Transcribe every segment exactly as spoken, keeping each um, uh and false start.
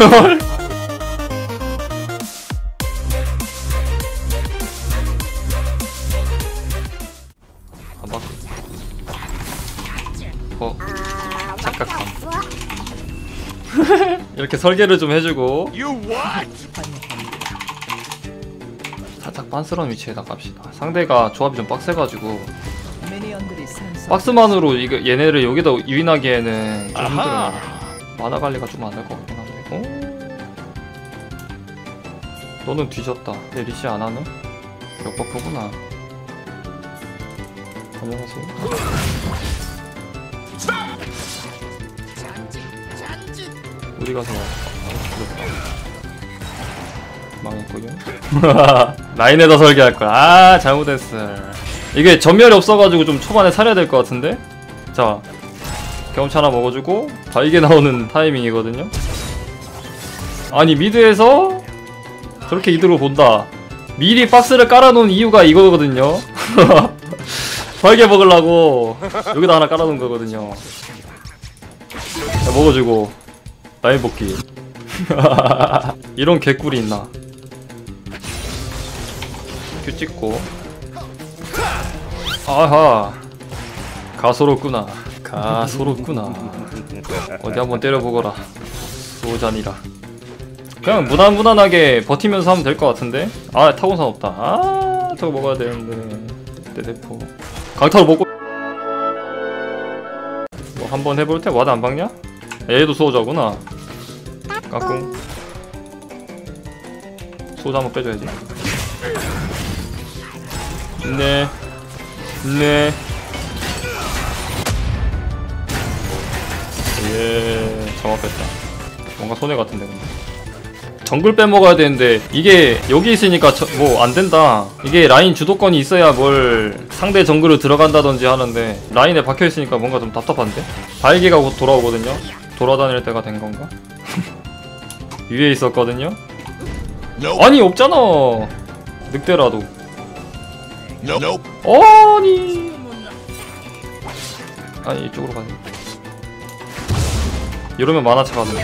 봐봐. 어, 착각함. 이렇게 설계를 좀 해주고 살짝 빤스러운 위치에다 갑시다. 상대가 조합이 좀 빡세가지고 박스만으로 이거 얘네를 여기다 유인하기에는 좀 힘들어요. 만화 관리가 좀 안 될 것 같긴 한데. 오? 너는 뒤졌다. 내 리시 안 하네? 역버프구나. 안녕하세요. 어디 가서 망했군요. 라인에다 설계할 거야. 아, 잘못했어. 이게 전멸이 없어가지고 좀 초반에 살려야 될 것 같은데. 자, 경험치 하나 먹어주고 바이게 나오는 타이밍이거든요. 아니, 미드에서 저렇게 이득을 본다. 미리 박스를 깔아놓은 이유가 이거거든요. 바이게 먹으려고 여기다 하나 깔아놓은 거거든요. 자, 먹어주고 라인 복귀. 이런 개꿀이 있나. 큐 찍고. 아하, 가소롭구나. 가소롭구나. 어디 한번 때려보거라. 소잔이라. 그냥 무난무난하게 버티면서 하면 될 것 같은데. 아, 타곤산 없다. 아, 저거 먹어야 되는데. 대대포 강타로 먹고. 뭐 한번 해볼 때 와드 안 박냐? 얘도 수호자구나. 까꿍. 수호자 한번 빼줘야지. 네. 네. 예, 정확했다. 뭔가 손해 같은데 근데. 정글 빼먹어야 되는데 이게 여기 있으니까 뭐 안된다. 이게 라인 주도권이 있어야 뭘 상대 정글을 들어간다든지 하는데 라인에 박혀있으니까 뭔가 좀 답답한데? 바이게가 곧 돌아오거든요? 돌아다닐 때가 된 건가? 위에 있었거든요? 아니, 없잖아. 늑대라도. 아니. 아니, 이쪽으로 가자. 이러면 만화차거든.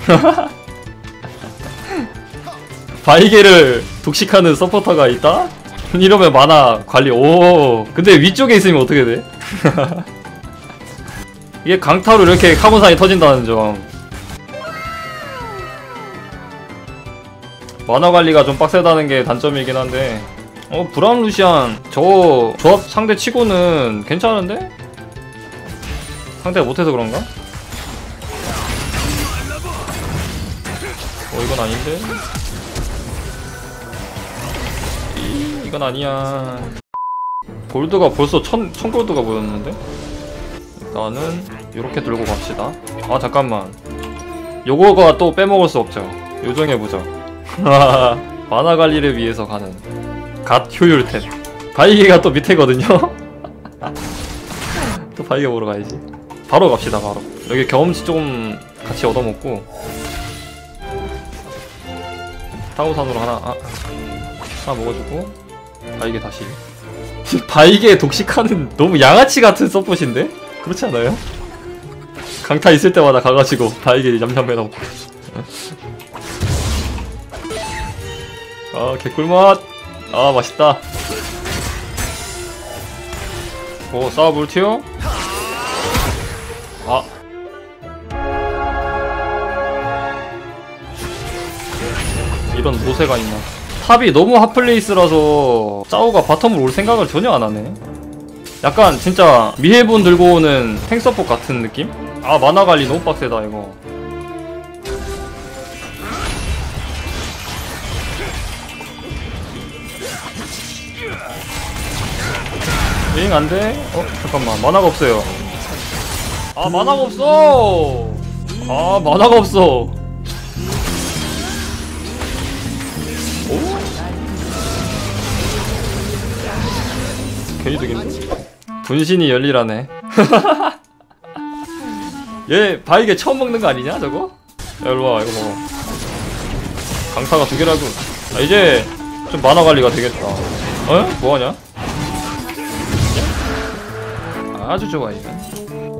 바이게를 독식하는 서포터가 있다? 이러면 만화 관리. 오, 근데 위쪽에 있으면 어떻게 돼? 이게 강타로 이렇게 카본산이 터진다는 점. 만화 관리가 좀 빡세다는 게 단점이긴 한데. 어, 브라운 루시안 저 조합 상대 치고는 괜찮은데? 상대가 못해서 그런가? 어, 이건 아닌데? 이, 이건 아니야. 골드가 벌써 천, 천 골드가 보였는데? 일단은 요렇게 들고 갑시다. 아, 잠깐만. 요거가 또 빼먹을 수 없죠. 요정해보자. 만화 관리를 위해서 가는 갓 효율템. 바이게가 또 밑에거든요? 또 바이게 보러 가야지. 바로 갑시다. 바로 여기 경험치 조금 같이 얻어먹고 타고산으로 하나 아, 하나 먹어주고 바이게 다시. 바이게 독식하는 너무 양아치 같은 서폿인데? 그렇지 않아요? 강타 있을 때마다 가가지고 바이게 냠냠해놓고. 아, 개꿀맛. 아, 맛있다. 오, 싸워볼 튀어? 아. 이런 모세가 있나. 탑이 너무 핫플레이스라서 짜오가 바텀으로 올 생각을 전혀 안 하네. 약간 진짜 미해본 들고 오는 탱서폿 같은 느낌? 아, 만화 관리 너무 빡세다 이거. 잉 안돼? 어? 잠깐만, 만화가 없어요. 아, 만화가 없어! 아, 만화가 없어. 오? 개이득인데? 분신이 열리라네. 얘 바이게 처음 먹는 거 아니냐 저거? 야, 일로와. 이거 먹어. 강타가 두 개라고. 아, 이제 좀 만화 관리가 되겠다. 어? 뭐하냐? 아주 좋아 이건.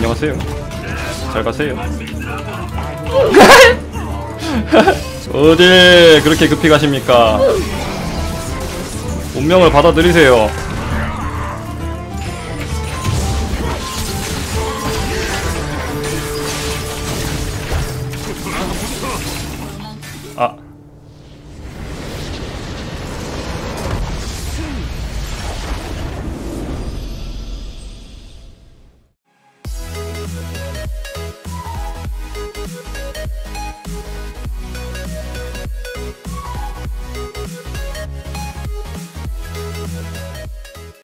안녕하세요. 잘 가세요. 어딜 그렇게 급히 가십니까? 운명을 받아들이세요.